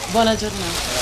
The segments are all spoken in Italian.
Buona giornata.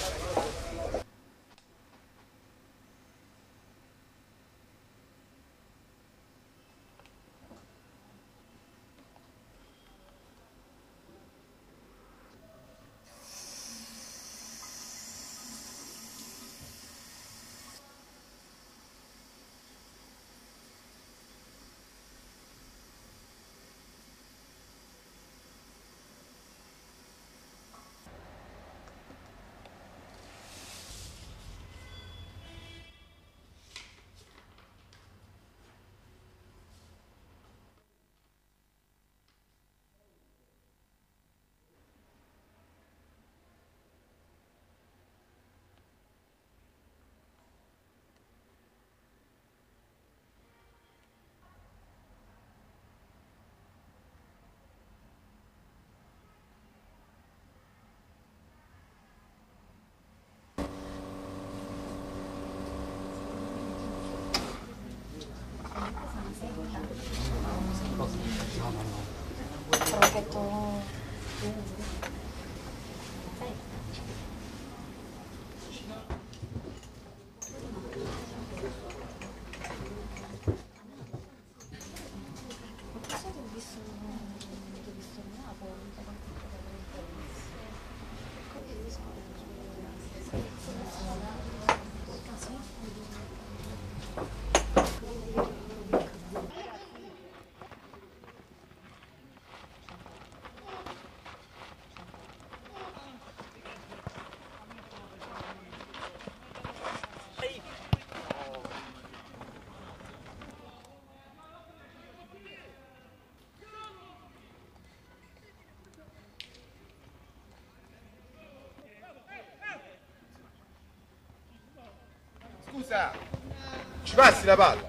Scusa, ci passi la palla?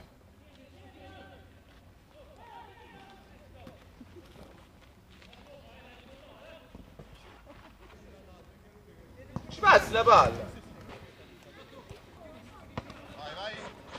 Ci passi la palla? Vai, vai.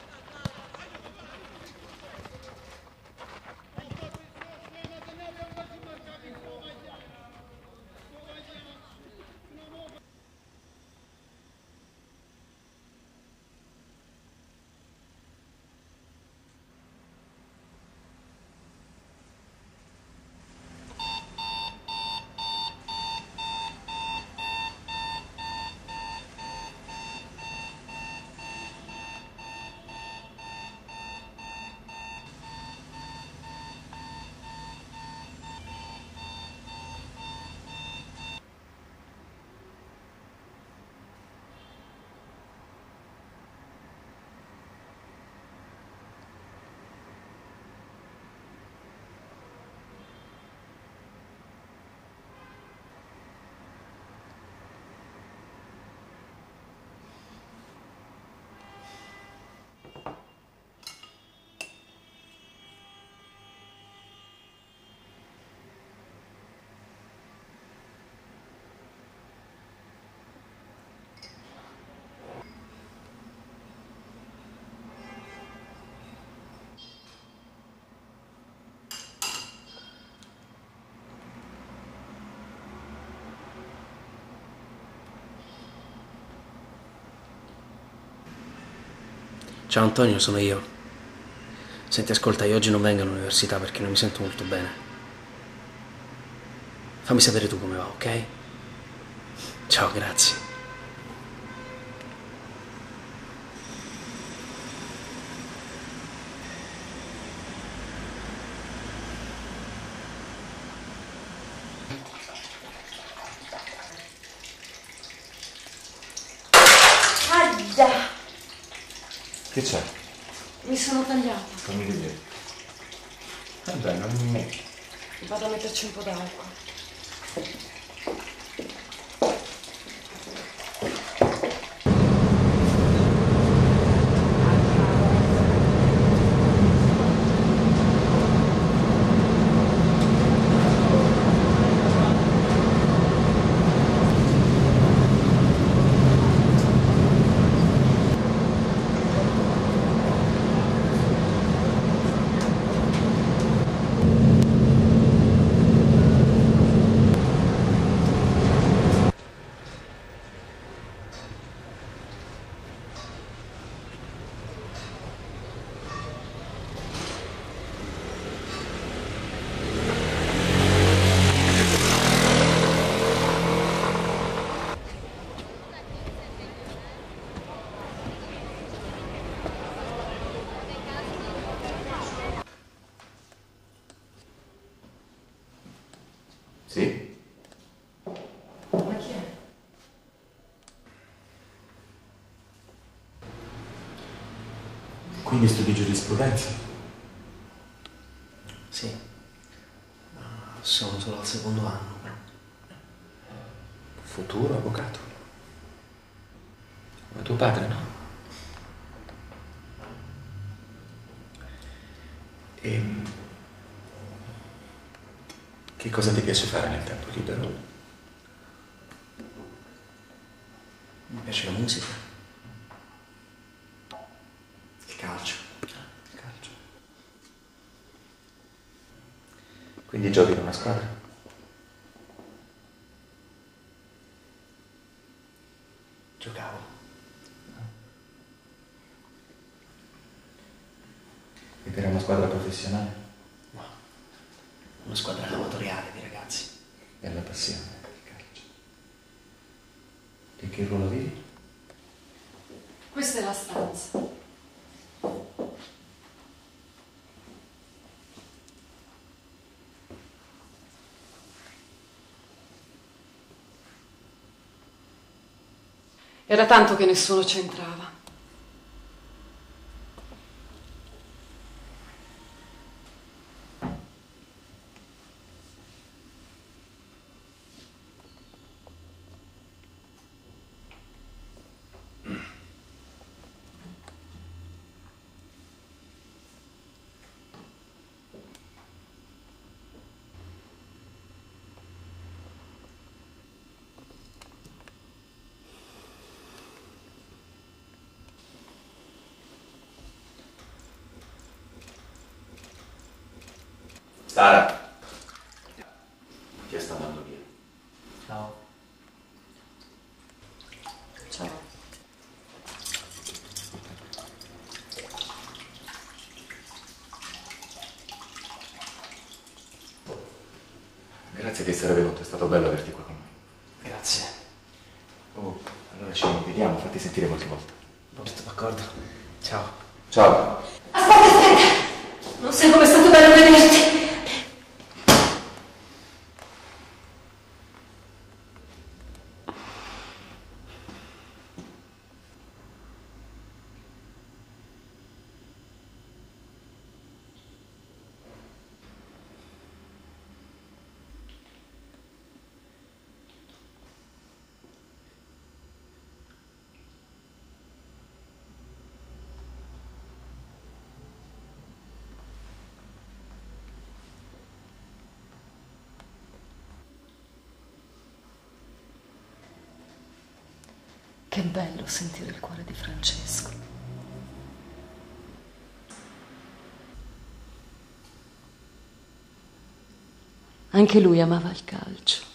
Ciao Antonio, sono io. Senti, ascolta, io oggi non vengo all'università perché non mi sento molto bene. Fammi sapere tu come va, ok? Ciao, grazie. Aggia! Che c'è? Mi sono tagliata. Fammi vedere. Dai, non... Vado a metterci un po' d'acqua. Quindi studi giurisprudenza? Sì, ma sono solo al secondo anno, però. Futuro avvocato? Come tuo padre, no? E che cosa ti piace fare nel tempo libero? Mi piace la musica. Il calcio. Il calcio. Quindi giochi in una squadra? Giocavo. Ed era una squadra professionale? No, una squadra amatoriale di ragazzi. Bella passione per il calcio. E che ruolo avevi? Questa è la stanza. Era tanto che nessuno c'entrava. Sara! Chi sta andando via? Ciao. Ciao. Grazie di essere venuto, è stato bello averti qua con me. Grazie. Oh, allora ci vediamo, fatti sentire qualche volta. D'accordo. Ciao. Ciao! Non sai com'è stato bello vederti. Che bello sentire il cuore di Francesco. Anche lui amava il calcio.